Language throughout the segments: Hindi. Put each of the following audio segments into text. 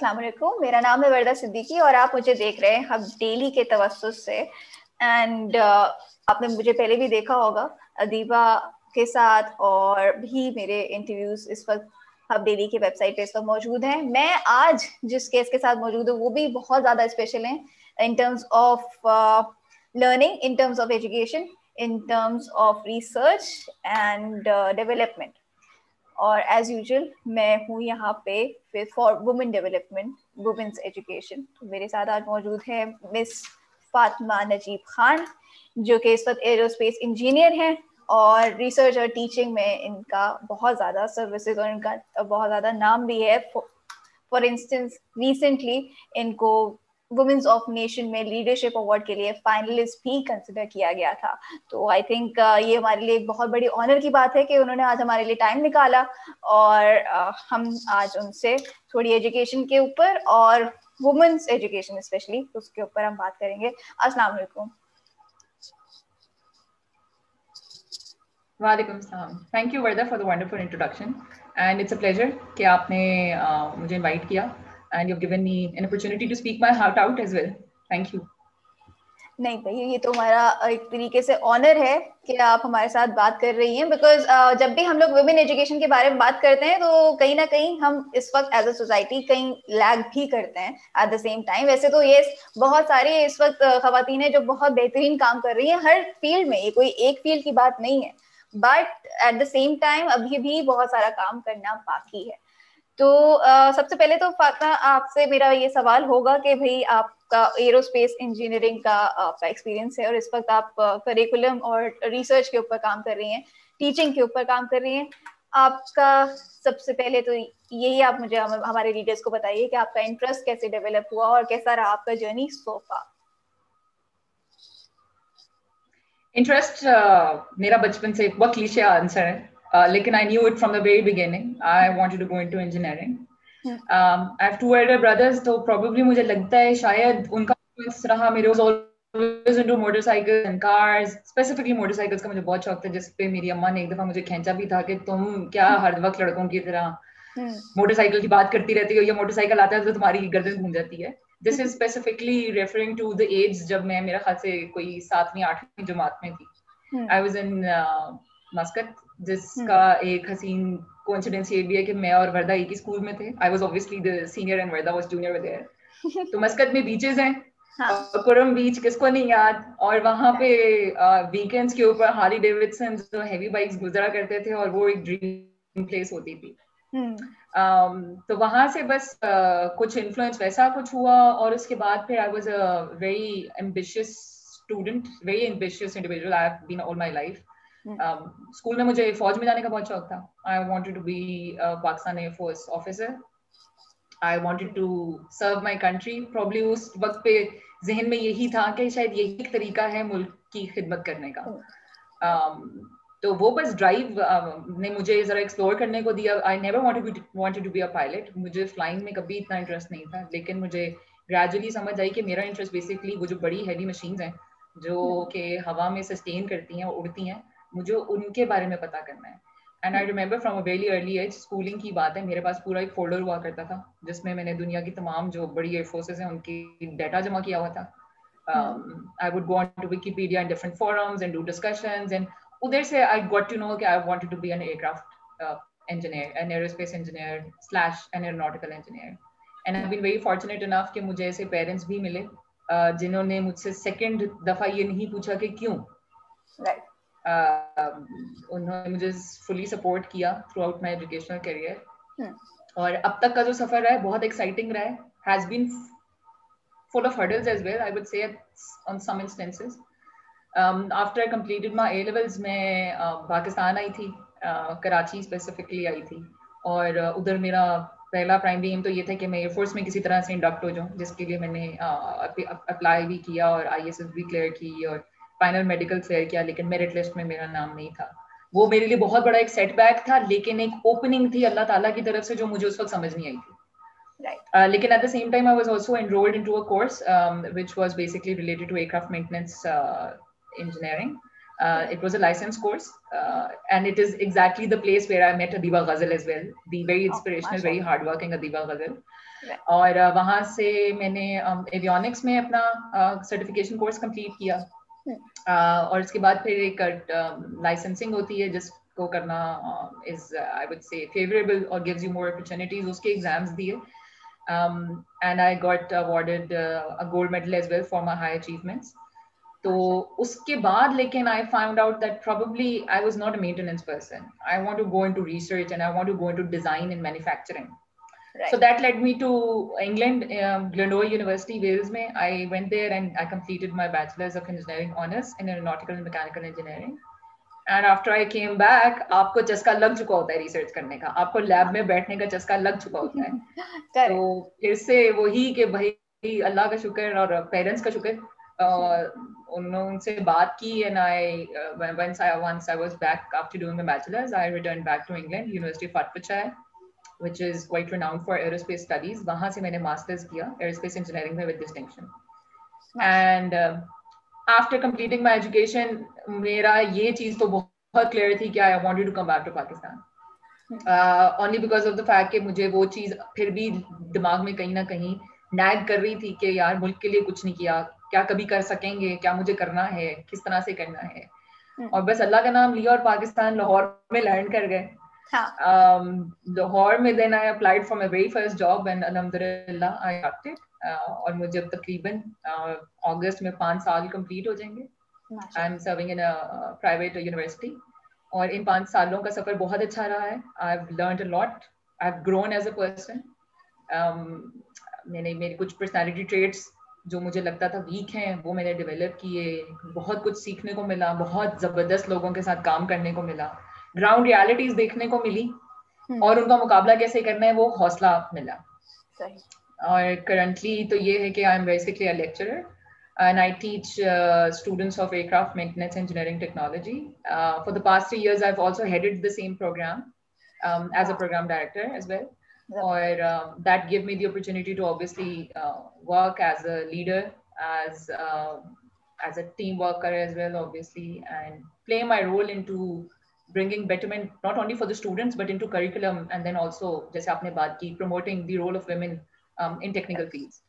अस्सलाम वालेकुम, मेरा नाम है वर्दा सिद्दीकी और आप मुझे देख रहे हैं हब डेली के तवस्सुस से। एंड आपने मुझे पहले भी देखा होगा अदीबा के साथ, और भी मेरे इंटरव्यूज इस वक्त हब डेली के वेबसाइट पे इस वक्त मौजूद हैं। मैं आज जिस केस के साथ मौजूद हूँ वो भी बहुत ज़्यादा स्पेशल है in terms of learning, in terms of education, in terms of research and development. और एज यूजुअल मैं हूँ यहाँ पे for women development, women's education. मेरे साथ आज मौजूद है मिस फातिमा नजीब खान, जो कि इस वक्त एरोस्पेस इंजीनियर हैं और रिसर्च और टीचिंग में इनका बहुत ज़्यादा सर्विसेज और इनका बहुत ज़्यादा नाम भी है। फॉर इंस्टेंस रिसेंटली इनको वुमेन्स ऑफ नेशन में लीडरशिप अवार्ड के लिए फाइनलिस्ट भी कंसिडर किया गया था। तो आई थिंक ये हमारे लिए एक बहुत बड़ी ऑनर की बात है कि उन्होंने आज हमारे लिए टाइम निकाला, और हम आज उनसे थोड़ी एजुकेशन के ऊपर और वुमेन्स एजुकेशन स्पेशली उसके ऊपर हम बात करेंगे। अस्सलाम वालेकुम। वालेकुम सलाम। Thank you Warda for the wonderful introduction and it's a pleasure कि आपने मुझे इनवाइट किया and you have given me an opportunity to speak my heart out as well. Thank you. नहीं भैया, ये तो हमारा एक तरीके से ऑनर है कि आप हमारे साथ बात कर रही हैं, बिकॉज जब भी हम लोग वुमेन एजुकेशन के बारे में बात करते हैं तो कहीं ना कहीं हम इस वक्त एज अ सोसाइटी कहीं लैग भी करते हैं एट द सेम टाइम। वैसे तो ये बहुत सारी इस वक्त खवातीन है जो बहुत बेहतरीन काम कर रही हैं हर फील्ड में, ये कोई एक फील्ड की बात नहीं है, but at the same time अभी भी बहुत सारा काम करना बाकी है। तो सबसे पहले तो फातिमा आपसे मेरा ये सवाल होगा कि भाई आपका एरोस्पेस इंजीनियरिंग का आपका एक्सपीरियंस है और इस वक्त आप करिकुलम और रिसर्च के ऊपर काम कर रही हैं, टीचिंग के ऊपर काम कर रही हैं। आपका सबसे पहले तो यही आप मुझे हमारे रीडर्स को बताइए कि आपका इंटरेस्ट कैसे डेवलप हुआ और कैसा रहा आपका जर्नी सो फार। इंटरेस्ट मेरा बचपन से बहुत क्लीशे आंसर है, लेकिन I knew it from the very beginning. I wanted to go into engineering. I have two elder brothers, तो प्रोबेबली मुझे लगता है शायद उनका इन्फ्लुएंस रहा। मेरे was always into motorcycles and cars, specifically motorcycles का मुझे बहुत शौक था, जिस पे मेरी अम्मा ने एक दफा मुझे खींचा भी था कि तुम क्या हर वक्त लड़कों की तरह मोटरसाइकिल की बात करती रहती हो, या मोटरसाइकिल आता है तो तुम्हारी गर्दन घूम जाती है। This is specifically referring to the age जब मैं, मेरा ख्याल से कोई 7वीं 8वीं जमात में थी। आई वाज इन मस्कत, जिसका एक हसीन कोइंसिडेंस ये भी है कि मैं और वर्दा एक ही स्कूल में थे। I was obviously the senior and Warda was junior there. तो मस्कत में बीचेस हैं, और कुरम बीच किसको नहीं याद, और वहां पे वीकेंड्स के ऊपर हार्ली डेविडसन जो हेवी बाइक्स गुजरा करते थे, और वो एक ड्रीम प्लेस होती थी। तो वहां से बस कुछ इन्फ्लुएंस वैसा कुछ हुआ, और उसके बाद फिर I was a very ambitious student, very ambitious individual I have been all my life. School में मुझे फौज में जाने का बहुत शौक था। I wanted to be Pakistan air force officer. I wanted to serve my country. Probably उस वक्त पे जहन में यही था कि शायद यही एक तरीका है मुल्क की खिदमत करने का। तो वो बस ड्राइव ने मुझे जरा एक्सप्लोर करने को दिया। I never wanted to be a pilot. मुझे फ्लाइंग में कभी इतना इंटरेस्ट नहीं था, लेकिन मुझे ग्रेजुअली समझ आई कि मेरा इंटरेस्ट बेसिकली वो जो बड़ी हैवी मशीन्स हैं जो कि हवा में सस्टेन करती हैं और उड़ती हैं, मुझे उनके बारे में पता करना है। And I remember from a very early age, schooling की बात है, मेरे पास पूरा एक फोल्डर हुआ करता था जिसमें मैंने दुनिया की तमाम जो बड़ी एयरफोर्सेस हैं उनकी डाटा जमा किया हुआ था। I would go on to Wikipedia and different forums and do discussions, and उधर से I got to know कि I wanted to be an aircraft engineer, an aerospace engineer / an aeronautical engineer. And I've been very fortunate enough कि मुझे ऐसे parents भी मिले जिन्होंने मुझसे second दफा ये नहीं पूछा कि क्यों। उन्होंने मुझे fully support किया throughout my educational career. और अब तक का जो सफर रहा है बहुत exciting रहा है, has been full of hurdles as well, I would say, on some instances. After I completed my A levels, मैं पाकिस्तान आई थी, कराची स्पेसिफिकली आई थी, और उधर मेरा पहला प्राइमरी एम तो ये था कि मैं एयरफोर्स में किसी तरह से इंडक्ट हो जाऊँ, जिसके लिए मैंने अप्लाई भी किया और ISS भी क्लियर की और फाइनल मेडिकल क्लियर किया, लेकिन मेरिट लिस्ट में मेरा नाम नहीं था। वो मेरे लिए बहुत बड़ा एक सेटबैक था, लेकिन एक ओपनिंग थी अल्लाह ताला की तरफ से जो मुझे उस वक्त समझ नहीं आई थी। Lekin at the same time, I was also enrolled into a course which was basically related to aircraft maintenance engineering. It was a license course, and it is exactly the place where I met Adiba Ghazal as well, the very inspirational, very hardworking Adiba Ghazal. और वहाँ से मैंने एवियोनिक्स में अपना सर्टिफिकेशन कोर्स कंप्लीट किया, और उसके बाद फिर एक लाइसेंसिंग होती है जिसको करना is I would say favorable or gives you more opportunities. उसके एग्जाम्स दिए, and I got awarded a gold medal as well for my high achievements. तो उसके बाद लेकिन I found out that probably I was not a maintenance person. I want to go into research and I want to go into design and manufacturing. Right. So that led me to England, Glendower University, Wales. I went there and I completed my Bachelor's of Engineering Honours in Aeronautical and Mechanical Engineering. And after I came back, आपको चस्का लग चुका होता है रिसर्च करने का, आपको लैब में बैठने का चस्का लग चुका होता है. तो फिर से वही कि भाई अल्लाह का शुक्र और पेरेंट्स का शुक्र, उनसे बात की, and once I was back after doing my bachelor's, I returned back to England, University of Hertfordshire, which is quite renowned for aerospace studies. वहाँ से मैंने masters किया aerospace engineering में with distinction. And after completing my education, मेरा ये चीज़ तो बहुत clear थी कि I wanted to come back to Pakistan. Only because of the fact कि मुझे वो चीज़ फिर भी दिमाग में कहीं ना कहीं nag कर रही थी कि यार मुल्क के लिए कुछ नहीं किया, क्या कभी कर सकेंगे, क्या मुझे करना है, किस तरह से करना है. और बस अल्लाह का नाम लिया और पाकिस्तान लाहौर में लैंड कर गए. लाहौर में then I applied for my very first job and alhamdulillah I got it. और मुझे अब तकरीबन अगस्त में 5 साल कंप्लीट हो जाएंगे. I am serving in a private university. और इन 5 सालों का सफर बहुत अच्छा रहा है. I've learned a lot. I've grown as a person. मैंने मेरे कुछ personality traits जो मुझे लगता था वीक हैं वो मैंने डेवलप किए. बहुत कुछ सीखने को मिला, बहुत जबरदस्त लोगों के साथ काम करने को मिला, ग्राउंड रियलिटीज देखने को मिली, और उनका मुकाबला कैसे करना है वो हौसला मिला. और करंटली तो ये है कि I am basically a lecturer and I teach students of aircraft maintenance engineering technology. For the past 3 years I've also headed the same program as a program director as well. Or that gave me the opportunity to obviously work as a leader, as a team worker as well, obviously, and play my role into bringing betterment not only for the students but into curriculum, and then also जैसे आपने बात की promoting the role of women in technical fields.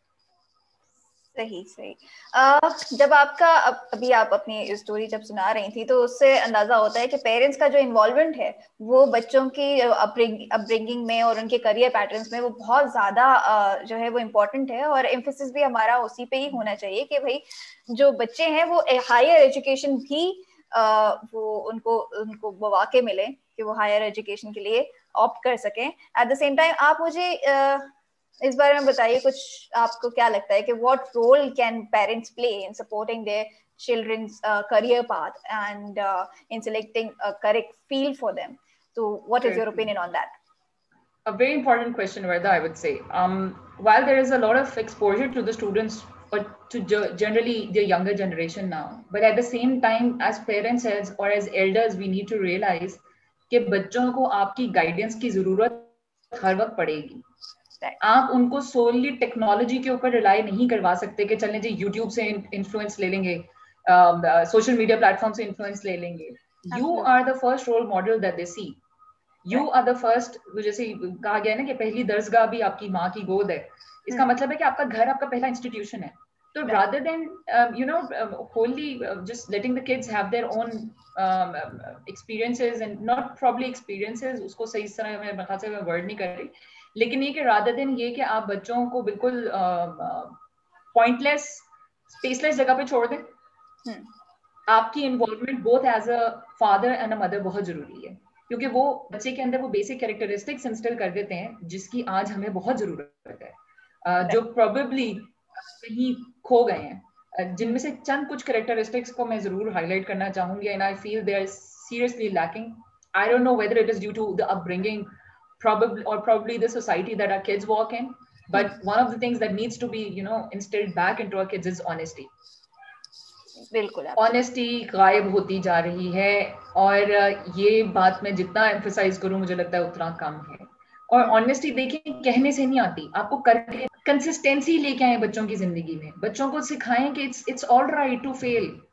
सही. जब आपका अभी आप अपनी स्टोरी जब सुना रही थी तो उससे अंदाजा होता है कि पेरेंट्स का जो इन्वॉल्वमेंट है वो बच्चों की अपब्रिंगिंग में और उनके करियर पैटर्न्स में वो बहुत ज्यादा जो है वो इम्पोर्टेंट है. और एम्फेसिस भी हमारा उसी पे ही होना चाहिए कि भाई जो बच्चे हैं वो हायर एजुकेशन भी वो उनको मौके मिले कि वो हायर एजुकेशन के लिए ऑप्ट कर सकें. एट द सेम टाइम आप मुझे इस बारे में बताइए कुछ, आपको क्या लगता है कि what role can parents play in supporting their children's career path and in selecting a correct field for them? So what is your opinion on that? A very important question, Varda, I would say. While there is a lot of exposure to the students, but to generally the younger generation now, but at the same time, as parents or as elders, we need to realize कि बच्चों को आपकी गाइडेंस की जरूरत हर वक्त पड़ेगी. आप उनको सोली टेक्नोलॉजी के ऊपर रिलाई नहीं करवा सकते कि चलने जी यूट्यूब से इन्फ्लुएंस ले लेंगे, सोशल मीडिया प्लेटफॉर्म से इन्फ्लुएंस ले लेंगे. You are the first role model that they see. You are the first, जैसे कहा गया है ना कि पहली दरसगाह भी आपकी माँ की गोद है. इसका मतलब है कि आपका घर आपका पहला इंस्टीट्यूशन है. तो rather than wholly just letting the kids have their own experiences, and not probably experiences, उसको सही तरह मेरे ख्याल से मैं वर्ड नहीं कर रही, लेकिन ये कि rather than ये कि आप बच्चों को बिल्कुल पॉइंटलेस स्पेसलेस जगह पे छोड़ दें, आपकी involvement both as a father and a mother बहुत जरूरी है. क्योंकि वो बच्चे के अंदर वो बेसिक कैरेक्टरिस्टिक्स इंस्टॉल कर देते हैं जिसकी आज हमें बहुत जरूरत है, जो प्रोबेबली कहीं खो गए हैं. जिनमें से चंद कुछ कैरेक्टरिस्टिक्स को मैं जरूर हाईलाइट करना चाहूंगी, and I feel they are seriously lacking. I don't know whether it is due to the upbringing probably the society that our kids walk in, but one of the things that needs to be instilled back into our kids is honesty. बिल्कुल honesty गायब होती जा रही है, और ये बात मैं जितना emphasize करूं मुझे लगता है उतना कम है. और honesty देखिए कहने से नहीं आती, आपको करके कंसिस्टेंसी लेके आए बच्चों की जिंदगी में. बच्चों को सिखाएं कि it's all right to fail.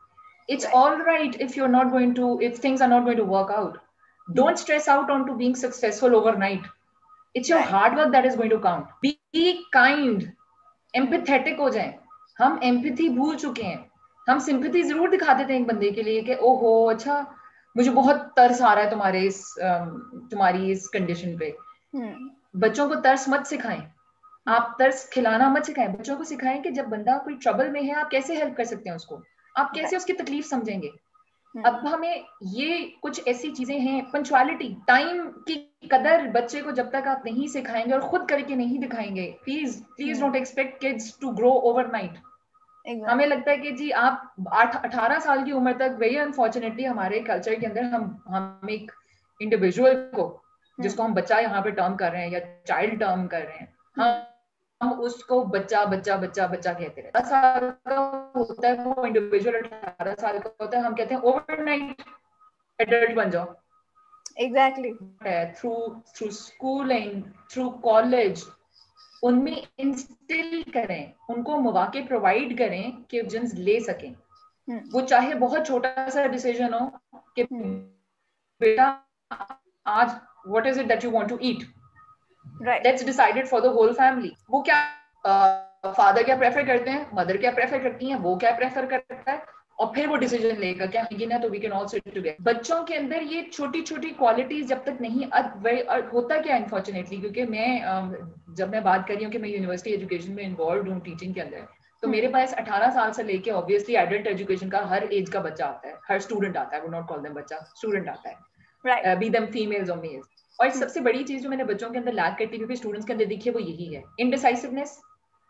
It's all right if you're not going to, if things are not going to work out. Don't stress out onto being successful overnight. It's your hard work that is going to count. Be kind, empathetic हो जाएं. हम empathy भूल चुके हैं. हम sympathy जरूर दिखा देते हैं एक बंदे के लिए कि ओहो अच्छा मुझे बहुत तरस आ रहा है तुम्हारी इस कंडीशन पे. बच्चों को तरस मत सिखाएं. आप तरस खिलाना मत सिखाएं. बच्चों को सिखाएं कि जब बंदा कोई ट्रबल में है आप कैसे हेल्प कर सकते हैं उसको. आप कैसे उसकी तकलीफ समझेंगे. अब हमें ये कुछ ऐसी चीजें हैं. पंक्चुअलिटी, टाइम की कदर बच्चे को जब तक आप नहीं सिखाएंगे और खुद करके नहीं दिखाएंगे, please don't expect kids to grow overnight. हमें लगता है कि जी आप 18 साल की उम्र तक, वेरी अनफॉर्चुनेटली हमारे कल्चर के अंदर हम एक इंडिविजुअल को, जिसको हम बच्चा यहाँ पे टर्म कर रहे हैं या चाइल्ड टर्म कर रहे हैं, हम उसको बच्चा बच्चा बच्चा बच्चा कहते हैं. 18 साल का होता है वो इंडिविजुअल, 18 साल का होता है, हम कहते हैं ओवरनाइट एडल्ट बन जाओ. Exactly. Through schooling, through college उनमें इंस्टिल करें, उनको मौके प्रोवाइड करें कि जिन्स ले सकें. वो चाहे बहुत छोटा सा डिसीजन हो कि बेटा आज what is it that you want to eat, let's decided for the whole family. वो क्या फादर क्या प्रेफर करते हैं, मदर क्या प्रेफर करती हैं, वो क्या प्रेफर करता है, और फिर वो डिसीजन लेगा क्या ये ना तो we can all sit together. बच्चों के अंदर ये छोटी छोटी क्वालिटीज जब तक नहीं, होता क्या अनफॉर्चुनेटली, क्योंकि जब मैं बात कर रही हूँ कि मैं यूनिवर्सिटी एजुकेशन में इन्वॉल्व हूँ टीचिंग के अंदर, तो मेरे पास 18 साल से लेके ऑब्वियसली एडल्ट एजुकेशन का हर एज का बच्चा आता है, हर स्टूडेंट आता है. वो नॉट कॉल देम बच्चा, स्टूडेंट आता है, बी देम फीमेल्स और मेल्स. और सबसे बड़ी चीज जो मैंने बच्चों के अंदर लैक करती है, क्योंकि स्टूडेंट्स के अंदर देखिए वो यही है, indecisiveness,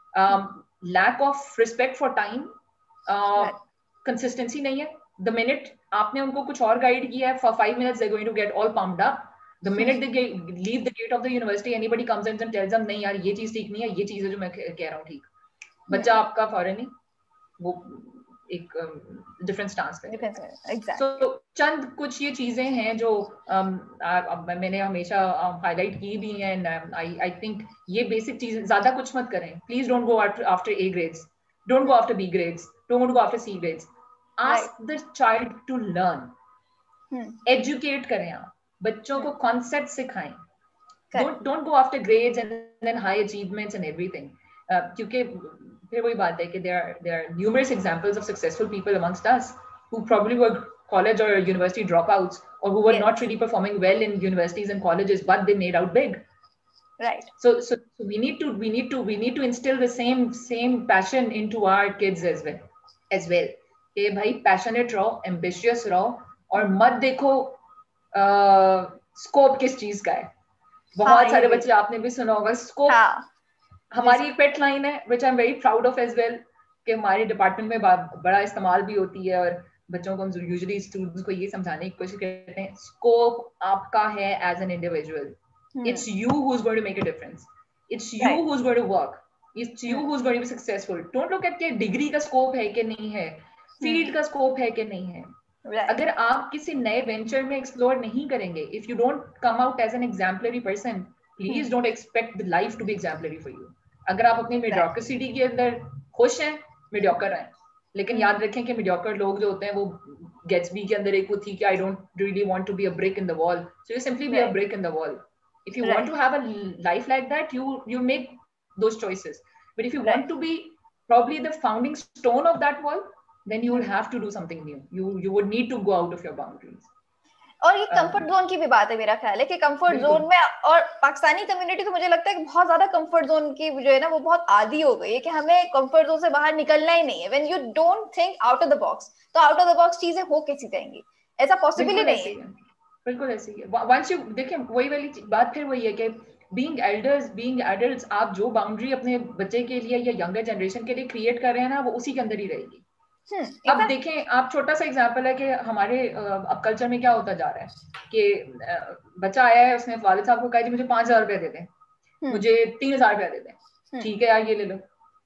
lack of respect for time, consistency नहीं है. द मिनट आपने उनको कुछ और गाइड किया है, for 5 minutes they're going to get all pumped up. The minute they leave the gate of the university, anybody comes in and tells them नहीं यार ये चीज ठीक नहीं है, ये चीज है जो मैं कह रहा हूँ ठीक. बच्चा आपका फौरन ही वो एक डिफरेंट स्टांस पे. तो चंद कुछ ये चीजें हैं जो मैंने हमेशा हाईलाइट की भी हैं. आई थिंक ये बेसिक चीज, ज्यादा कुछ मत करें. Please don't go after A grades, don't go after B grades, don't go after C grades. Ask the child to learn. Educate करें आप, बच्चों को concept सिखाएं. Don't go after grades and then high achievements and everything. क्योंकि फिर वही बात है कि there are numerous examples of successful people amongst us who probably were college or university dropouts, or who were not really performing well in universities and colleges, but they made out big. Right. So we need to instill the same passion into our kids as well. कि भाई पैशनेट रहो, एम्बिशियस रहो, और मत देखो स्कोप किस चीज का है. बहुत सारे बच्चे आपने भी सुना होगा स्कोप. हमारी एक पेट लाइन है which I'm very proud of as well, कि हमारे डिपार्टमेंट में बड़ा इस्तेमाल भी होती है, और बच्चों को हम यूजुअली स्टूडेंट्स को ये समझाने की कोशिश करते हैं, स्कोप आपका है as an individual. It's you who's going to make a difference. It's you who's going to work. It's you who's going to be successful. Don't look at कि डिग्री का स्कोप है कि नहीं है, फील्ड का स्कोप है कि नहीं है. अगर आप किसी नए वेंचर में एक्सप्लोर नहीं करेंगे, if you don't come out as an exemplary person, please don't expect the life to be exemplary for you. अगर आप अपनी मेडियोक्रेसी के अंदर खुश हैं, मेडियोकर हैं. लेकिन याद रखें कि मेडियोकर लोग जो होते हैं, वो गेट्सबी के अंदर एक वो थी कि I don't really want to be a brick in the wall, so you simply be a brick in the wall. If you want to have a life like that, you make those choices. But if you want to be probably the founding stone of that wall, then you will have to do something new. You would need to go out of your boundaries. और ये कंफर्ट जोन की भी बात है, मेरा ख्याल है कि कंफर्ट जोन में, और पाकिस्तानी कम्युनिटी तो मुझे लगता है कि बहुत ज्यादा कंफर्ट जोन की जो है ना वो बहुत आदी हो गई है, कि हमें कंफर्ट जोन से बाहर निकलना ही नहीं है. When you don't think out of the box, तो आउट ऑफ द बॉक्स चीजें हो कैसी जाएंगी, ऐसा पॉसिबल ही नहीं है. बिल्कुल ऐसी है. वंस यू देखिए वही वाली बात फिर वही है कि बीइंग एल्डर्स, बीइंग एडल्ट्स, आप जो बाउंड्री अपने बच्चे के लिए या यंगर जनरेशन के लिए क्रिएट कर रहे हैं ना, वो उसी के अंदर ही रहेगी. अब देखें, आप छोटा सा एग्जांपल है कि हमारे अब कल्चर में क्या होता जा रहा है कि बच्चा आया है, उसने वालिद साहब को कहा जी मुझे 5,000 रुपया दे दें, मुझे 3,000 रुपया दे दें. ठीक है यार, ये ले लो.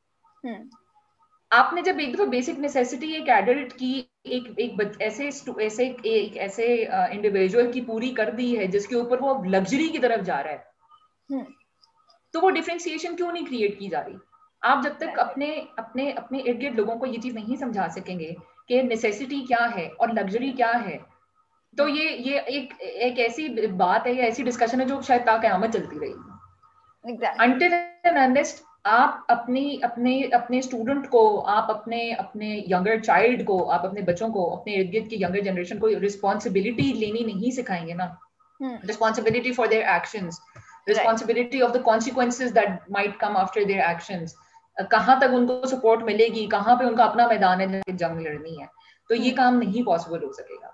आपने जब एक दफा बेसिक नेसेसिटी एक एडल्ट की एक ऐसे इंडिविजुअल की पूरी कर दी है, जिसके ऊपर वो लग्जरी की तरफ जा रहा है, तो वो डिफरेंशिएशन क्यों नहीं क्रिएट की जा रही? आप जब तक अपने अपने अपने इर्द गिर्द लोगों को ये चीज नहीं समझा सकेंगे कि नेसेसिटी क्या है और लग्जरी क्या है, तो ये एक ऐसी बात है, या ऐसी डिस्कशन है जो शायद ता क़यामत चलती रहेगी। Until and unless आप अपनी अपने अपने स्टूडेंट को, आप अपने अपने यंगर चाइल्ड को, आप अपने बच्चों को, अपने इर्द गिर्द की यंगर जनरेशन को रिस्पॉन्सिबिलिटी लेनी नहीं सिखाएंगे ना, responsibility for their actions, responsibility of the consequences that might come after their actions, कहाँ तक उनको सपोर्ट मिलेगी, कहाँ पे उनका अपना मैदान है जंग लड़नी है, तो ये काम नहीं पॉसिबल हो सकेगा।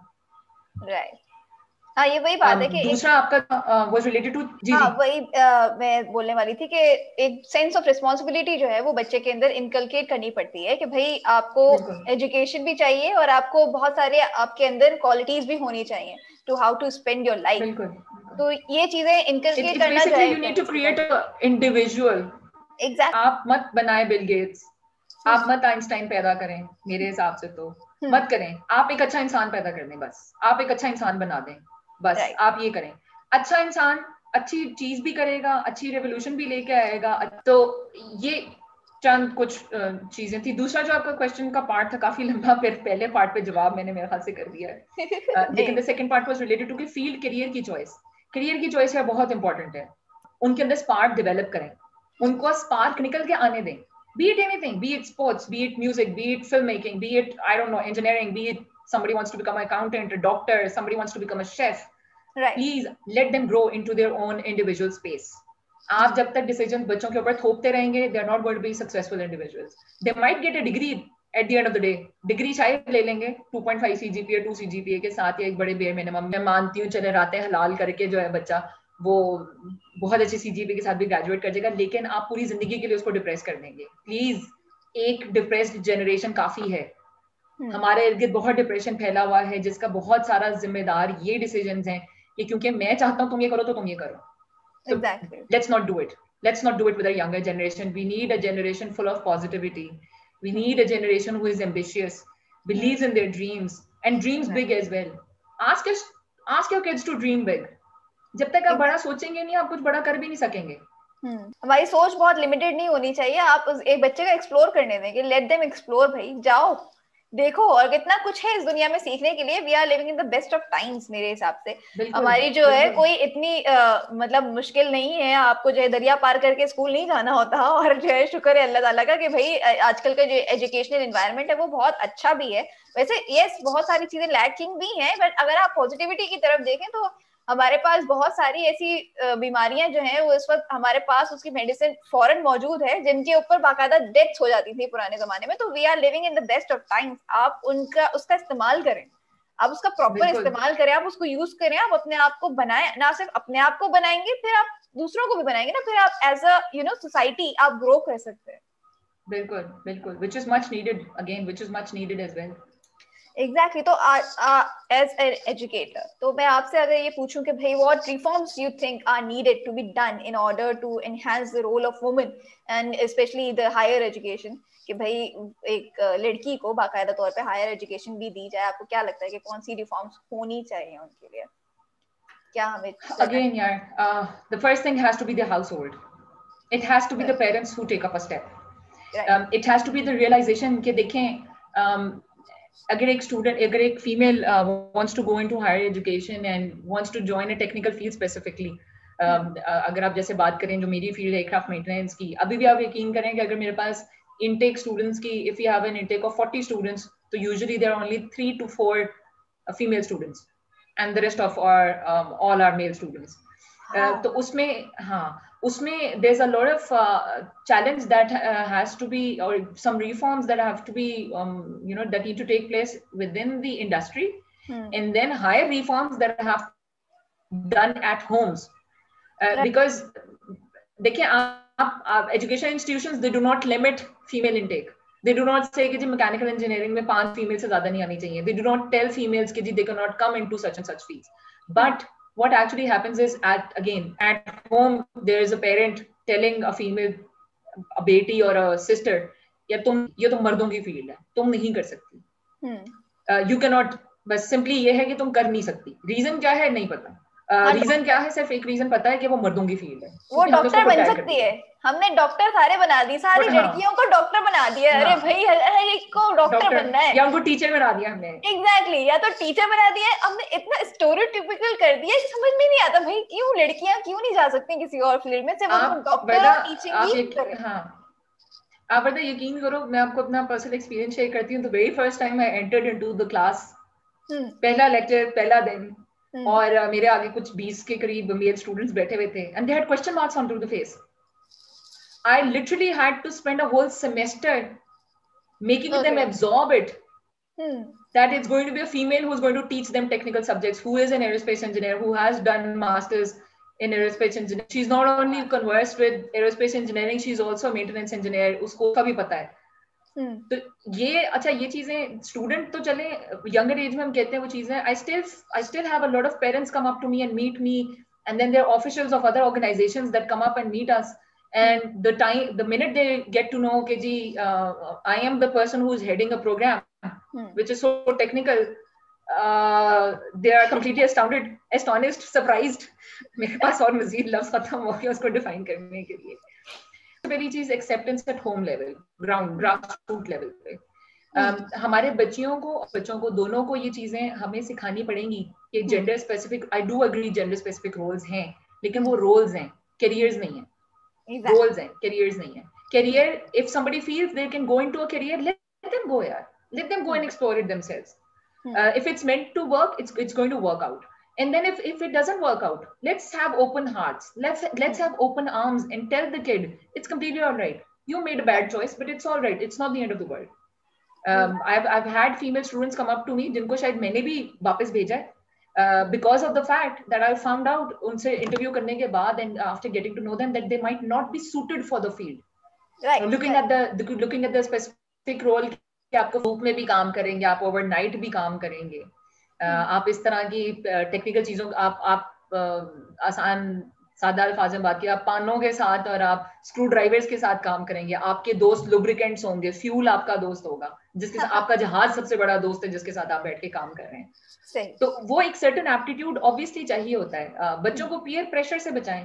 राइट, हाँ ये वही बात है कि दूसरा आपका वाज रिलेटेड टू, जी हाँ वही मैं बोलने वाली थी कि एक सेंस ऑफ रिस्पॉन्सिबिलिटी जो है वो बच्चे के अंदर इनकलकेट करनी पड़ती है कि भाई आपको एजुकेशन भी चाहिए और आपको बहुत सारे आपके अंदर क्वालिटीज भी होनी चाहिए to how to spend your life. तो ये चीजें इनकलकेट करना चाहिए। You need to create a individual. Exactly, आप मत बनाए बिल गेट्स, आप मत आइंस्टाइन पैदा करें, मेरे हिसाब से तो मत करें। आप एक अच्छा इंसान पैदा कर दें, बस आप एक अच्छा इंसान बना दें, बस आप ये करें। अच्छा इंसान अच्छी चीज भी करेगा, अच्छी रेवोल्यूशन भी लेके आएगा। तो ये चंद कुछ चीजें थी। दूसरा जो आपका क्वेश्चन का पार्ट था काफी लंबा, फिर पहले पार्ट पे जवाब मैंने मेरे ख्याल से कर दिया है। लेकिन the second part was related to कि फील्ड करियर की चॉइस। करियर की चॉइस है बहुत इंपॉर्टेंट है। उनके अंदर स्पार्क डेवलप करें, उनको स्पार्क निकल के आने दें। Be it anything, be it sports, be it music, be it filmmaking, be it, I don't know, engineering, be it somebody wants to become an accountant, a doctor, somebody wants to become a chef. Right. Please let them grow into their own individual space. आप जब तक डिसीजन बच्चों के ऊपर थोपते रहेंगे, they are not going to be successful individuals. They might get a degree at the end of the day. Degree शायद ले लेंगे 2.5 CGPA, 2 CGPA के साथ, या एक बड़े bare minimum। मैं मानती हूँ चले रातें हलाल करके जो है बच्चा वो बहुत अच्छी CGPA के साथ भी ग्रेजुएट कर जाएगा, लेकिन आप पूरी जिंदगी के लिए उसको डिप्रेस कर देंगे। प्लीज, एक डिप्रेस्ड जनरेशन काफी है। हमारे इर्द गिर्द बहुत डिप्रेशन फैला हुआ है, जिसका बहुत सारा जिम्मेदार ये डिसीजंस हैं कि क्योंकि मैं चाहता हूँ तुम ये करो तो तुम ये करो। Exactly. Let's not do it. Let's not do it with our younger generation. We need a generation full of positivity. We need a generation who is ambitious, believes in their dreams, and dreams big as well. Ask your kids to dream big. जब तक आप बड़ा सोचेंगे नहीं, आप कुछ बड़ा कर भी नहीं सकेंगे। हमारी सोच बहुत लिमिटेड नहीं होनी चाहिए। आप एक बच्चे का एक्सप्लोर करने देंगे, लेट देम एक्सप्लोर। भाई जाओ देखो, और कितना कुछ है इस दुनिया में सीखने के लिए। We are living in the best of times मेरे हिसाब से। हमारी जो है कोई इतनी मतलब मुश्किल नहीं है। आपको जो है दरिया पार करके स्कूल नहीं जाना होता। और जो है शुक्र है अल्लाह ताला का कि भाई आजकल का जो एजुकेशनल एनवायरनमेंट है वो बहुत अच्छा भी है। वैसे यस, बहुत सारी चीजें लैकिंग भी हैं, बट अगर आप पॉजिटिविटी की तरफ देखें तो हमारे पास बहुत सारी ऐसी बीमारियां जो हैं वो इस वक्त हमारे पास उसकी मेडिसिन फौरन मौजूद है, जिनके ऊपर बाकायदा डेथ्स हो जाती थी पुराने जमाने में। तो we are living in the best of times. आप उसका इस्तेमाल करें, आप उसका प्रॉपर इस्तेमाल करें, आप उसको यूज करें, आप अपने आप को बनाएं। ना सिर्फ अपने आप को बनाएंगे, फिर आप दूसरों को भी बनाएंगे ना, फिर आप एज अ सोसाइटी आप ग्रो कर सकते हैं। बिल्कुल बिल्कुल, which is much needed again, which is much needed as well. Exactly. तो एज एन एजुकेटर तो मैं आपसे अगर ये पूछूं कि भाई what reforms you think are needed to be done in order to enhance the role of women and especially the higher education, कि भाई एक लड़की को बाकायदा तौर पे हायर एजुकेशन भी दी जाए, आपको क्या लगता है कि कौन सी रिफॉर्म्स होनी चाहिए उनके लिए? क्या हमें again यार, the first thing has to be the household. It has to be the parents who take up a step. It has to be the realization कि देखें, अगर एक female wants to go into higher education and wants to join a technical field specifically, अगर आप जैसे बात करें जो मेरी फील्ड है एयरक्राफ्ट मेंटेनेंस की, अभी भी आप यकीन करें कि अगर मेरे पास इनटेक स्टूडेंट्स की, if you have an intake of 40 students, तो usually there are only 3 to 4 female students and the rest of all our male students. तो उसमें there's a lot of challenge that has to be, or some reforms that have to be that need to take place within the industry, and then higher reforms that have done at homes, because देखिए आप education institutions, they do not limit female intake. They do not say कि जी mechanical engineering में 5 females से ज़्यादा नहीं आनी चाहिए. They do not tell females कि जी they cannot come into such and such fields. But what actually happens is at home there is a parent telling a female, a बेटी or a sister, ये तो मर्दों की फील्ड है, तुम नहीं कर सकती. You cannot, बस simply ये है कि तुम कर नहीं सकती. Reason क्या है नहीं पता. रीजन क्या है? सिर्फ एक रीजन पता है कि वो मर्दों की फील्ड है, वो डॉक्टर बन सकती है। हमने डॉक्टर सारे बना दी, सारी लड़कियों को डॉक्टर बना दिया। अरे भाई हर एक को डॉक्टर बनना है, या उनको टीचर बना दिया हमने। एग्जैक्टली, या तो टीचर बना दिया। हमने इतना स्टेरियोटाइपिकल कर दिया कि समझ में नहीं आता भाई क्यों लड़कियां क्यों नहीं जा सकती किसी और फील्ड में, सिर्फ वो डॉक्टर और टीचिंग ही करें। हाँ, आप बता, यकीन करो, मैं आपको अपना पर्सनल एक्सपीरियंस शेयर करती हूँ। तो very first time I entered into the class, पहला लेक्चर, पहला दिन, और मेरे आगे कुछ 20 के करीब मेल स्टूडेंट्स बैठे हुए थे, and they had question marks on to the face. I literally had to spend a whole semester making them absorb it. That it's going to be a female who's going to teach them technical subjects, who is an aerospace engineer, who has done masters in aerospace engineering. She's not only conversed with aerospace engineering, she's also a maintenance engineer. उसको का भी पता है. तो ये अच्छा, ये चीजें स्टूडेंट तो चले यंगर एज में हम कहते हैं वो चीजें. I still have a lot of parents come up to me and meet me, and then there are officials of other organizations that come up and meet us. And the minute they get to know, okay, I am the person who's heading a program, which is so technical, they are completely astonished, surprised. मेरे पास और मज़ीद लफ्ज़ खत्म हो गया उसको डिफाइन करने के लिए. पहली चीज acceptance at home level, grassroot level पे. हमारे बच्चों को दोनों को ये चीजें हमें सिखानी पड़ेंगी कि gender specific, I do agree gender specific roles हैं, लेकिन वो रोल्स हैं, करियर्स नहीं है. Roles हैं, careers नहीं है. Career, if somebody feels they can go into a career, let them go, yaar. Let them go and explore it themselves. If it's meant to work, it's going to work out. And then if it doesn't work out, let's have open hearts. Let's have open arms and tell the kid it's completely all right. You made a bad choice, but it's all right. It's not the end of the world. I've had female students come up to me जिनको शायद मैंने भी वापस भेजा है. Because of the fact that I found out उनसे interview करने के बाद, and after getting to know them, that they might not be suited for the field. Right. Looking at the specific role कि आपको धूप में भी काम करेंगे, आप overnight भी काम करेंगे, आप इस तरह की technical चीजों आप आसान सादा अल्फाज में बात की, आप पानों के साथ और आप स्क्रू ड्राइवर्स के साथ काम करेंगे, आपके दोस्त लुब्रिकेंट्स होंगे, फ्यूल आपका दोस्त होगा, जिसके साथ आपका जहाज सबसे बड़ा दोस्त है, जिसके साथ आप बैठ के काम कर रहे हैं. तो वो एक सर्टेन एप्टीट्यूड ऑब्वियसली चाहिए होता है. बच्चों को पीयर प्रेशर से बचाएं,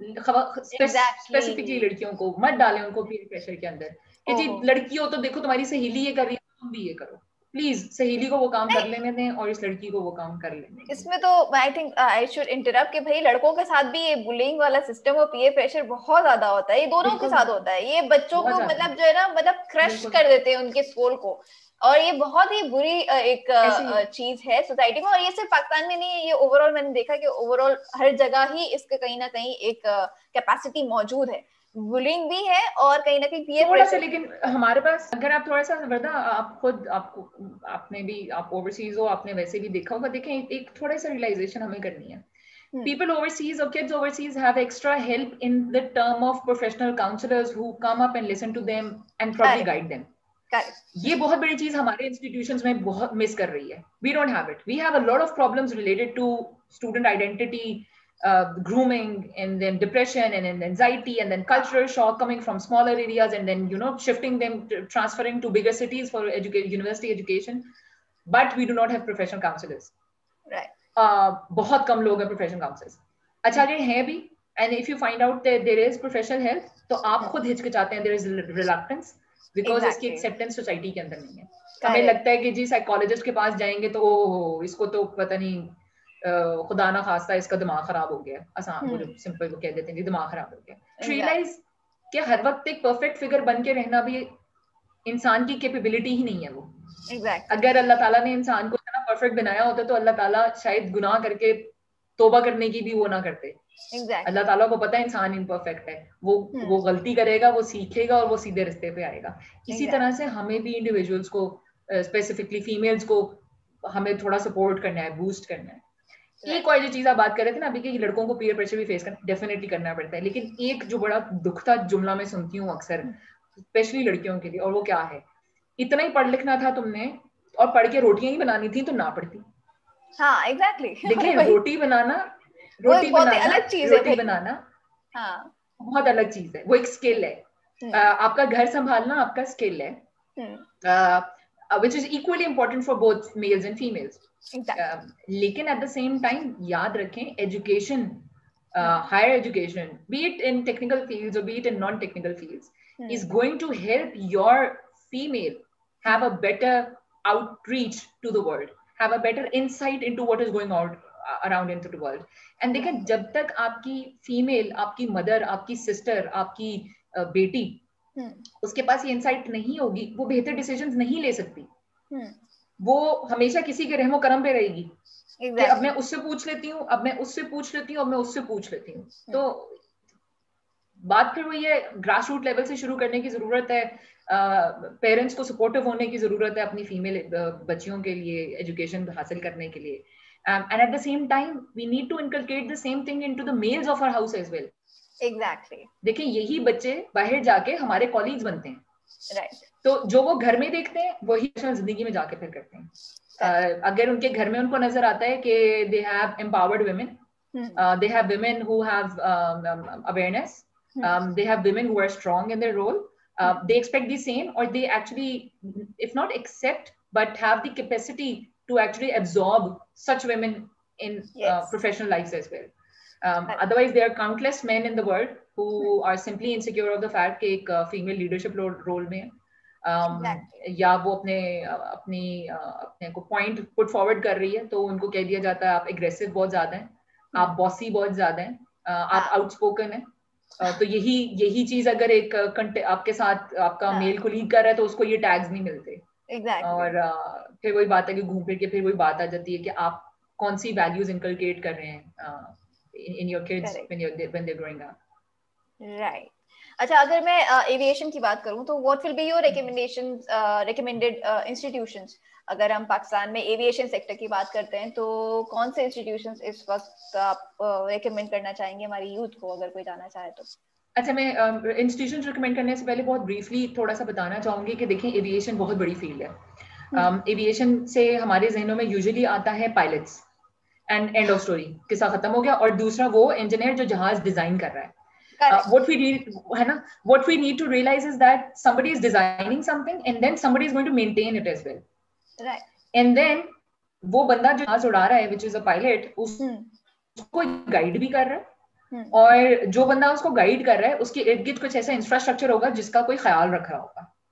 स्पेसिफिकली लड़कियों को मत डालें उनको पीयर प्रेशर के अंदर कि जी लड़की हो तो देखो तुम्हारी सहेली ये कर रही है, तुम भी ये करो. प्लीज सहेली को वो काम कर लेने दें और इस लड़की को वो काम कर लेने दें. इसमें तो I think I should interrupt कि भाई लड़कों के साथ भी ये बुलिंग वाला सिस्टम और पीयर प्रेशर बहुत ज्यादा होता है. ये दोनों के साथ होता है. ये बच्चों को मतलब जो है ना, मतलब क्रश कर देते हैं उनके सोल को, और ये बहुत ही बुरी एक चीज है सोसाइटी में. और ये सिर्फ पाकिस्तान में नहीं है, ये ओवरऑल मैंने देखा कि ओवरऑल हर जगह ही इसके कहीं ना कहीं एक कैपेसिटी मौजूद है. बुलिंग भी है और कहीं ना कहीं पीयर प्रेशर. लेकिन हमारे पास अगर आप थोड़ा सा वर्दा, आप खुद आपने भी, आप ओवरसीज हो, आपने वैसे भी देखा होगा. देखें, एक थोड़ा सा रियलाइजेशन हमें करनी है. People overseas or kids overseas have extra help in the term of professional counselors who come up and listen to them and probably guide them. ये बहुत बड़ी चीज हमारे इंस्टीट्यूशंस में बहुत मिस कर रही है. We don't have it. We have a lot of problems related to student identity, grooming, and then depression, and then anxiety, and then cultural shock coming from smaller areas, and then shifting them, transferring to bigger cities for university education. But we do not have professional counselors. Right. बहुत कम लोग हैं professional counselors. अच्छा, ये हैं भी, and if you find out that there is professional help, तो आप खुद हिचकिचाते हैं, there is reluctance. बिकॉज इसकी एक्सेप्टेंस सोसाइटी के अंदर नहीं है. हमें लगता है कि जी साइकोलॉजिस्ट के पास जाएंगे तो ओहो इसको तो पता नहीं खुदा ना खास्ता इसका दिमाग खराब हो गया, आसान वो सिंपल वो कह देते हैं दिमाग खराब हो गया. रियलाइज कि हर वक्त एक परफेक्ट फिगर बन के रहना भी इंसान की कैपेबिलिटी ही नहीं है वो. अगर अल्लाह ताला ने इंसान को इतना परफेक्ट बनाया होता तो अल्लाह ताला शायद गुनाह करके तौबा करने की भी वो ना करते. अल्लाह ताला को पता है इंसान इम्परफेक्ट है, वो गलती करेगा, वो सीखेगा और वो सीधे रास्ते पे आएगा. इसी तरह से हमें भी इंडिविजुअल्स को, स्पेसिफिकली फीमेल्स को, हमें थोड़ा सपोर्ट करना है, बूस्ट करना है. एक और जो चीज आप बात कर रहे थे ना अभी कि लड़कों को पीयर प्रेशर भी फेस करना डेफिनेटली करना पड़ता है. लेकिन एक जो बड़ा दुखता जुमला मैं सुनती हूँ अक्सर, स्पेशली लड़कियों के लिए, और वो क्या है, इतना ही पढ़ लिखना था तुमने और पढ़ के रोटियां ही बनानी थी तो ना पढ़ती. हाँ एग्जैक्टली. देखिए रोटी बनाना अलग चीज है. रोटी बनाना हाँ बहुत अलग चीज है, वो एक स्किल है. आपका घर संभालना आपका स्किल है. which is equally important for both males and females. Exactly. लेकिन at the same time याद रखें education, higher education, be it in technical fields or be it in non-technical fields, is going to help your female have a better outreach to the world, have a better insight into what is going on around into the world. And देखें जब तक आपकी female, आपकी mother, आपकी sister, आपकी बेटी उसके पास ये इंसाइट नहीं होगी, वो बेहतर डिसीजंस नहीं ले सकती. वो हमेशा किसी के रहमो करम पे रहेगी. exactly. अब मैं उससे पूछ लेती हूँ, अब मैं उससे पूछ लेती हूँ, अब मैं उससे पूछ लेती हूँ. तो बात फिर वही है, ग्रास रूट लेवल से शुरू करने की जरूरत है. पेरेंट्स को सपोर्टिव होने की जरूरत है अपनी फीमेल बच्चियों के लिए एजुकेशन हासिल करने के लिए. And at the same time, we need to inculcate the same thing into the males of our house as well. Exactly. देखिए यही बच्चे बाहर जाके हमारे कॉलीग्स बनते हैं. Right. तो जो वो घर में देखते हैं वही जिंदगी में जाके फिर करते हैं. अगर उनके घर में उनको नजर आता है कि they have empowered women, they have women who have awareness, they have women who are strong in their role, they expect the same, or they actually, if not accept, but have the capacity to actually absorb such women in professional lives as well. Otherwise, there are countless men in the world who are simply insecure of the fact कि एक female leadership role में या वो अपने को point put forward कर रही है, तो उनको कह दिया जाता है आप aggressive बहुत ज्यादा हैं, आप bossy बहुत ज्यादा हैं, आप outspoken हैं. तो यही चीज अगर एक आपके साथ आपका मेल कोलीग कर रहा है तो उसको ये टैग्स नहीं मिलते. Exactly. और फिर वही बात है कि घूम फिर के फिर वही बात आ जाती है कि आप कौन सी वैल्यूज इनकलकेट कर रहे हैं in your kids when they're growing up. Right. अच्छा, अगर मैं एविएशन की बात करूं तो what will be your recommended institutions? अगर हम पाकिस्तान में एविएशन सेक्टर की बात करते हैं तो कौन से इंस्टीट्यूशंस इस वक्त आप रेकमेंड करना चाहेंगे हमारी यूथ को, अगर कोई जाना चाहे तो? अच्छा, मैं इंस्टीट्यूशंस रिकमेंड करने से पहले बहुत ब्रीफली थोड़ा सा बताना चाहूंगी कि देखिए एविएशन बहुत बड़ी फील्ड है. एविएशन से हमारे जहनों में यूजुअली आता है pilots and end of story, किस्सा खत्म हो गया. और दूसरा वो इंजीनियर जो जहाज डिजाइन कर रहा है. What we need है ना, what we need to realize is that somebody is designing something and then somebody is going to maintain it as well. Right. And then वो बंदा जो जहाज उड़ा रहा है which is a pilot, उसको गाइड भी कर रहा है. और जो बंदा उसको गाइड कर रहा है उसके इर्द गिर्द कुछ ऐसा इंफ्रास्ट्रक्चर होगा जिसका कोई ख्याल रख रहा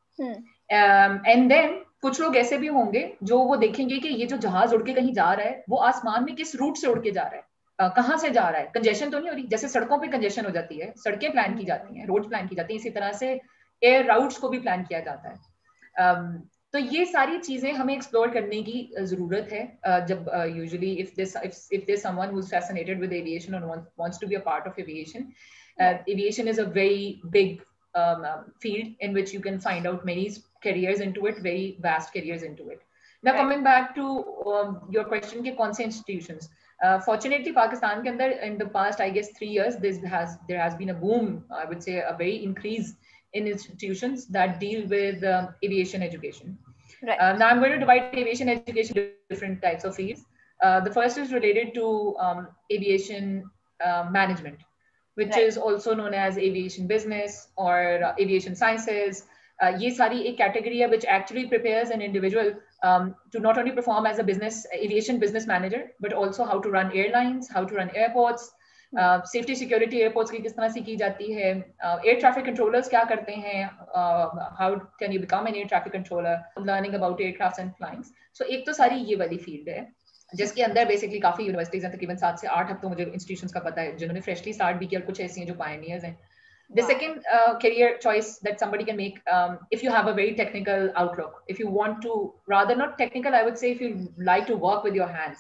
होगा. एंड देन कुछ लोग ऐसे भी होंगे जो वो देखेंगे कि ये जो जहाज उड़ के कहीं जा रहा है वो आसमान में किस रूट से उड़ के जा रहा है, कहाँ से जा रहा है, कंजेशन तो नहीं हो रही. जैसे सड़कों पे कंजेशन हो जाती है, सड़कें प्लान की जाती हैं, रोड प्लान की जाती हैं, इसी तरह से एयर राउट्स को भी प्लान किया जाता है. तो ये सारी चीजें हमें एक्सप्लोर करने की जरूरत है. जब usually if there's someone who's fascinated with aviation or wants to be a part of aviation, aviation is a very big field in which you can find out many careers into it, very vast careers into it. Now coming back to your question के कौन से institutions, fortunately Pakistan के अंदर in the past I guess 3 years there has been a boom, I would say a very increase in institutions that deal with aviation education. Right. Now I'm going to divide aviation education into different types of fields. The first is related to aviation management, which is also known as aviation business or aviation sciences. ये सारी एक category है which actually prepares an individual to not only perform as a aviation business manager, but also how to run airlines, how to run airports, safety security airports की किस तरह से की जाती है, air traffic controllers क्या करते हैं, how can you become an air traffic controller, learning about aircrafts and flyings. So एक तो सारी ये वाली field है जिसके अंदर बेसिकली काफी यूनिवर्सिटीज हैं, तकरीबन 7 से 8 अब तो मुझे इंस्टीट्यूशंस का पता है जिन्होंने फ्रेशली स्टार्ट भी किया, और कुछ ऐसी हैं जो पायनियर्स हैं. The second career choice that somebody can make, if you have a very technical outlook, if you want to, rather not technical, I would say if you like to work with your hands,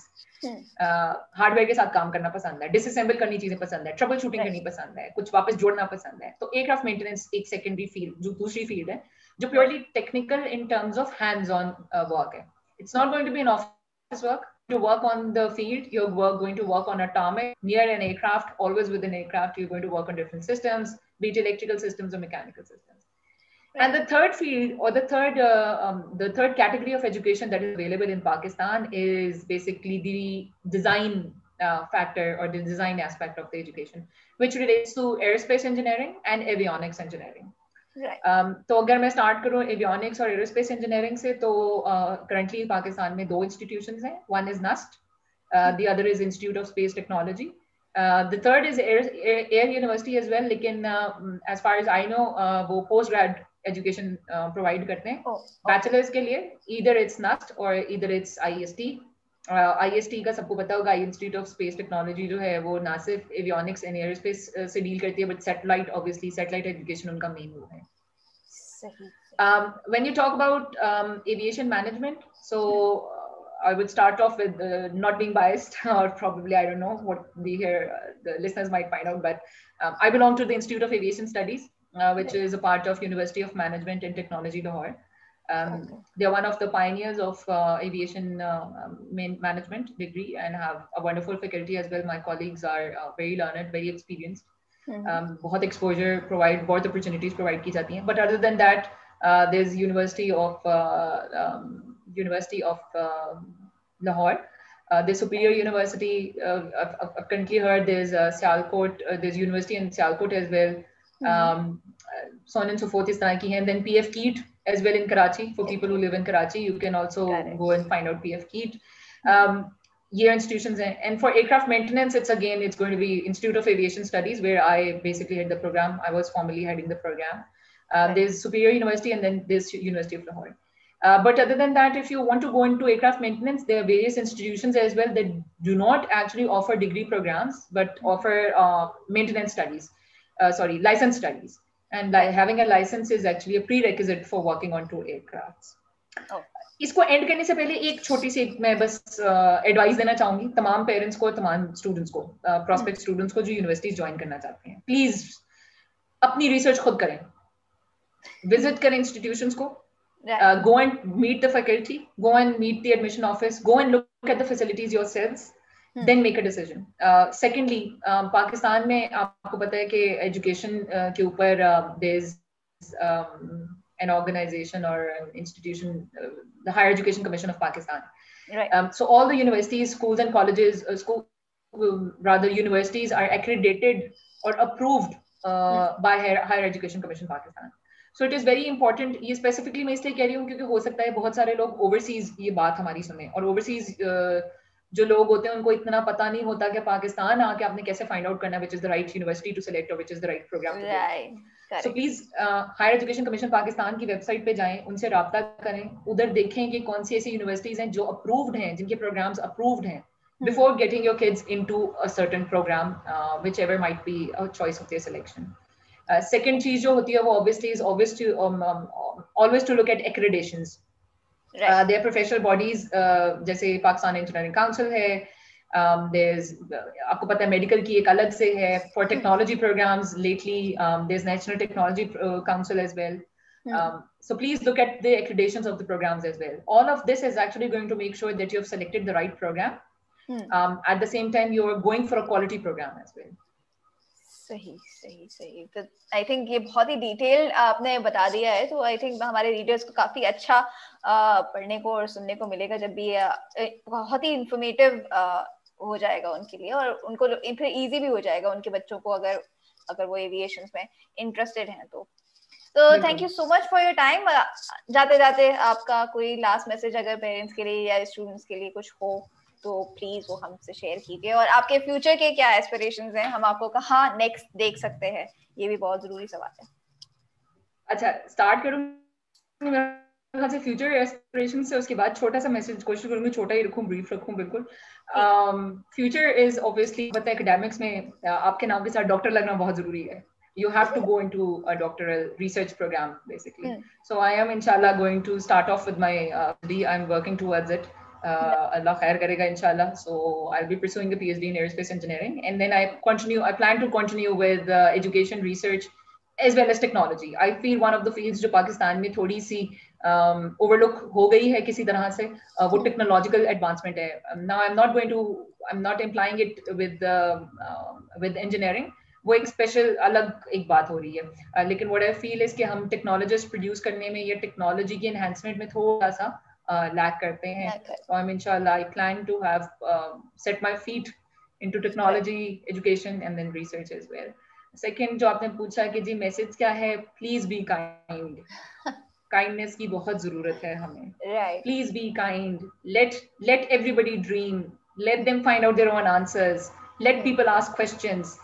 hardware के साथ काम करना पसंद है, disassemble करनी चीजें पसंद है, trouble shooting करनी पसंद है, कुछ वापस जोड़ना पसंद है, तो aircraft maintenance एक secondary field, जो दूसरी field है, जो purely technical in terms of hands-on work है. It's not going to be an office work. To work on the field, you're going to work on a tarmac near an aircraft, always with an aircraft. You're going to work on different systems, be it electrical systems or mechanical systems. Right. And the third field, or the third category of education that is available in Pakistan is basically the design factor or the design aspect of the education, which relates to aerospace engineering and avionics engineering. तो अगर मैं स्टार्ट करूँ एवियोनिक्स और एरोस्पेस इंजीनियरिंग से, तो करंटली पाकिस्तान में 2 इंस्टीट्यूशंस हैं. One is NUST, the other is institute of space technology. The third is air university as well, लेकिन as far as I know वो पोस्ट ग्रेड एजुकेशन प्रोवाइड करते हैं बैचलर्स के लिए. ईदर इट्स नस्ट और ईदर इट्स IST. IST का सबको पता होगा, इंस्टीट्यूट ऑफ स्पेस टेक्नोलॉजी जो है वो ना सिर्फ एवियोनिक्स एंड एयरस्पेस से डील करती है, but satellite, obviously satellite education उनका मेन वो है. When you talk about aviation management, so I would start off with not being biased, or probably I don't know what the listeners might find out, but I belong to the Institute of Aviation Studies, which is a part of University of Management and Technology, Lahore. They are one of the pioneers of aviation management degree and have a wonderful faculty as well. My colleagues are very learned, very experienced. बहुत exposure provide, बहुत opportunities provide की जाती हैं. But other than that, there's University of Lahore, the Superior University. I've currently heard there's Sialkot, there's University in Sialkot as well. So on and so forth is तरह की हैं. Then PF Keat as well in Karachi. For people who live in Karachi, you can also go and find out PF Keat. Year institutions, and for aircraft maintenance, it's going to be Institute of Aviation Studies, where I basically head the program. I was formerly heading the program. There's Superior University, and then there's University of Lahore. But other than that, if you want to go into aircraft maintenance, there are various institutions as well that do not actually offer degree programs, but offer maintenance studies, license studies. And having a license is actually a prerequisite for working on 2 aircrafts. इसको एंड करने से पहले एक छोटी सी मैं बस एडवाइस देना चाहूंगी तमाम पेरेंट्स को, तमाम स्टूडेंट्स को, प्रॉस्पेक्ट स्टूडेंट्स को जो यूनिवर्सिटीज ज्वाइन करना चाहते हैं. प्लीज अपनी रिसर्च खुद करें, विजिट करें इंस्टीट्यूशंस को, go and meet the faculty, go and meet the admission office, go and look at the facilities yourselves, then make a decision. Secondly, Pakistan में आपको पता है कि एजुकेशन के ऊपर there's an organization or an institution, the Higher Education Commission of Pakistan. Right. So all the universities, schools and colleges, universities are accredited or approved by Higher Education Commission Pakistan. So it is very important. ये specifically मैं इसलिए कह रही हूँ क्योंकि हो सकता है बहुत सारे लोग overseas ये बात हमारी सुने, और overseas जो लोग होते हैं उनको इतना पता नहीं होता कि पाकिस्तान आके आपने कैसे find out करना which is the right university to select or which is the right program to do. So please higher education commission Pakistan की वेबसाइट पे जाएं, उनसे राब्ता करें, उधर देखें कि कौन सी ऐसी यूनिवर्सिटीज हैं जो अप्रूव्ड हैं, जिनके प्रोग्राम्स अप्रूव्ड हैं, before getting your kids into a certain program whichever might be a choice of their selection. Second चीज जो होती है वो obviously is always to look at accreditations. There professional bodies जैसे पाकिस्तान इंजीनियरिंग काउंसिल है, there's आपको पता है मेडिकल की एक अलग से है. For technology programs lately there's National Technology Council as well. So please look at the accreditations of the programs as well. All of this is actually going to make sure that you have selected the right program. At the same time you are going for a quality program as well. सही. तो आई थिंक ये बहुत ही डिटेल आपने बता दिया है, तो आई थिंक हमारे रीडर्स को काफी अच्छा पढ़ने को और सुनने को मिलेगा जब भी बहुत ही इंफॉर्मेटिव हो जाएगा उनके लिए, और उनको फिर इजी भी हो जाएगा उनके बच्चों को अगर वो एविएशन में इंटरेस्टेड हैं तो. Thank you so much for your time. जाते जाते आपका कोई लास्ट मैसेज अगर पेरेंट्स के लिए या स्टूडेंट्स के लिए कुछ हो तो प्लीज वो हमसे शेयर कीजिए, और आपके फ्यूचर के क्या एस्पिरेशंस हैं, हम आपको कहाँ नेक्स्ट देख सकते हैं, ये भी बहुत जरूरी सवाल है. अच्छा, स्टार्ट करूँ से फ्यूचर एस्पिरेशन से, उसके बाद छोटा सा मैसेज कोशिश करूंगी छोटा ही रखूं, ब्रीफ रखूं. बिल्कुल फ्यूचर इज ऑब्वियसली पता है एकेडमिक्स में आपके नाम के साथ डॉक्टर लगना बहुत जरूरी है. You have to go into a doctoral research program basically. So I am inshallah going to start off with my PhD. I'm working towards it. Allah khair karega inshallah. So I'll be pursuing a PhD in aerospace engineering, and then I plan to continue with education, research as well as technology. I feel one of the fields जो पाकिस्तान में थोड़ी सी overlook हो गई है किसी तरह से, वो technological advancement है. Now I'm not implying it with engineering. वो एक स्पेशल अलग एक बात हो रही है, लेकिन what I feel is कि हम टेक्नोलॉजिस्ट प्रोड्यूस करने में या टेक्नोलॉजी की एनहांसमेंट में थोड़ा सा लैक करते हैं. तो I'm inshallah I plan to have set my feet into technology, education and then research as well. Second जो आपने पूछा कि जी मैसेज क्या है, प्लीज बी काइंड. काइंडनेस की बहुत जरूरत है हमें. Please be kind. Let everybody dream. Let them find out their own answers. Let people ask questions.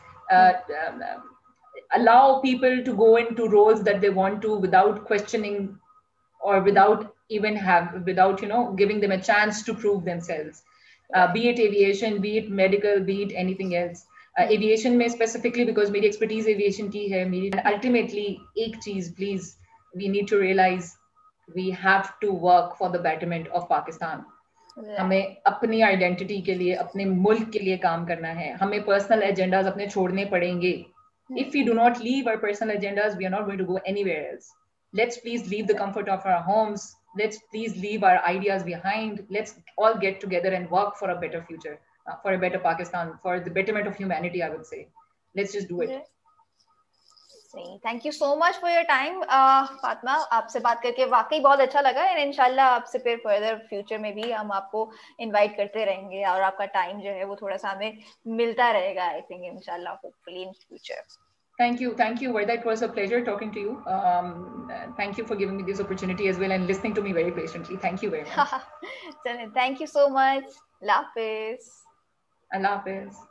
Allow people to go into roles that they want to without questioning or without giving them a chance to prove themselves. Be it aviation, be it medical, be it anything else. Aviation में specifically because मेरी expertise aviation की है, ultimately एक चीज please we need to realize we have to work for the betterment of Pakistan. हमें अपनी आइडेंटिटी के लिए, अपने मुल्क के लिए काम करना है. हमें पर्सनल एजेंडाज अपने छोड़ने पड़ेंगे. If we do not leave our personal agendas, we are not going to go anywhere else. Let's please leave the comfort of our homes. Let's please leave our ideas behind. Let's all get together and work for a better future, for a better Pakistan, for the betterment of humanity, I would say. Let's just do it. Thank you so much for your time Fatima. आपसे बात करके वाकई बहुत अच्छा लगा एंड इंशाल्लाह आपसे फिर फर्दर फ्यूचर में भी हम आपको इनवाइट करते रहेंगे और आपका टाइम जो है वो थोड़ा सा हमें मिलता रहेगा. आई थिंक इंशाल्लाह hopefully in future. Thank you, Varda. It was a pleasure talking to you. Thank you for giving me this opportunity as well and listening to me very patiently. Thank you very much. Thank you so much. Allah Hafiz. Allah Hafiz.